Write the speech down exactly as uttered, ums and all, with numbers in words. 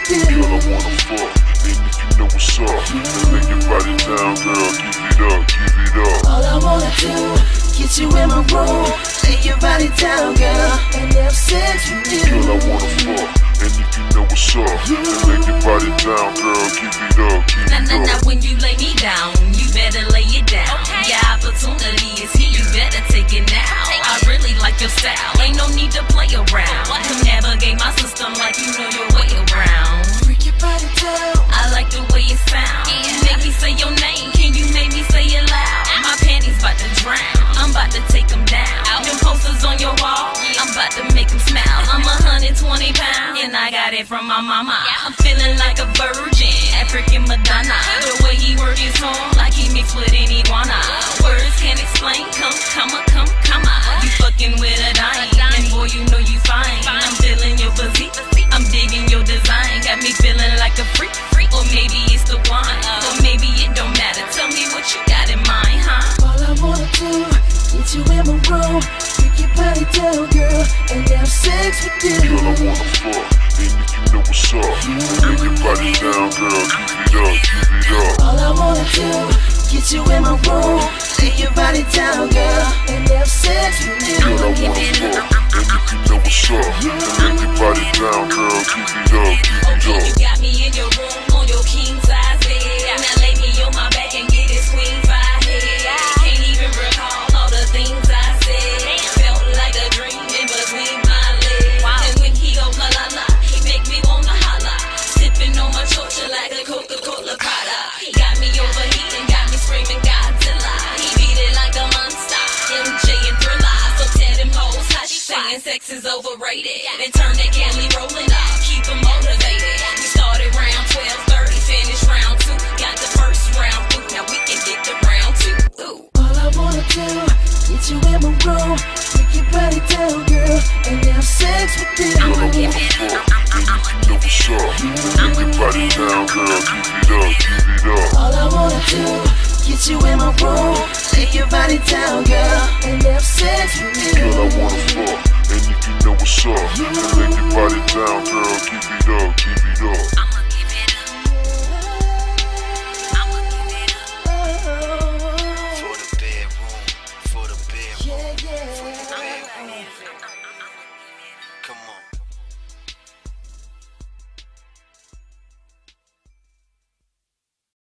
you. Girl, I wanna fuck, and if you know what's up, then lay your body down, girl, give it up, give it up. All I wanna do, get you in my room, lay your body down, girl, and have sex with you. Girl, I wanna fuck, and if you know what's up, then lay your body down, girl, give it up, give it Nah, nah, up. nah, when you lay me down, you better lay it down. Okay. Your opportunity is here, you better take it now. Take I really like your style, ain't no need to play around. Can navigate my system like you know your way around. Freak your body down. I like the way it sound. You make me say your name, can you make me say it loud? My panties about to drown, I'm about to take them down. Them posters on your wall, I'm about to make them smile. I'm one hundred twenty pounds, and I got it from my mama. I'm feeling like a virgin, African Madonna. The way he work his home, like he mixed with an iguana. Words can't explain, come, come, come, come on. You fucking with a dime, and boy you know you fine. I'm feeling your physique, I'm digging your design. Got me feeling like a freak, or maybe it's the wine, or maybe it don't matter. Tell me what you got in mind, huh? All I wanna do, get you in my room, freak your body down, girl, and have sex with you. Girl, I wanna fuck, and if you know what's up, then lay your body down, girl, give it up, give it up. All I wanna do, get you in my room, lay your body down, girl, and have sex with you. Girl, I wanna fuck, and if you know what's up, then lay your body down, girl, give it up, give it Okay, you up. got me in your room on your king size bed. Now lay me on my back and get this queen size head. Can't even recall all the things I said. Felt like a dream in between my legs. And when he go la la la, he make me wanna holla. Sipping on my chocha like a Coca-Cola product. He got me overheating, got me screaming Godzilla. He beat it like a monster, M J and Thriller. So tell them hoes how she saying sex is overrated. Then turn that Cali rolling up, keep 'em motivated. We started round twelve thirty, finished round two. Got the first round through, now we can get to round two. Ooh. All I wanna do, get you in my room, freak your body down, girl, and have sex with you. Girl, I wanna fuck, and if you know what's up, then lay your body down, girl, give it up, give it up. All I wanna do, get you in my room, lay your body down, girl, and have sex with you. Girl, I wanna fuck, and if you know what's up, then lay your body down, girl, give it up, give it up.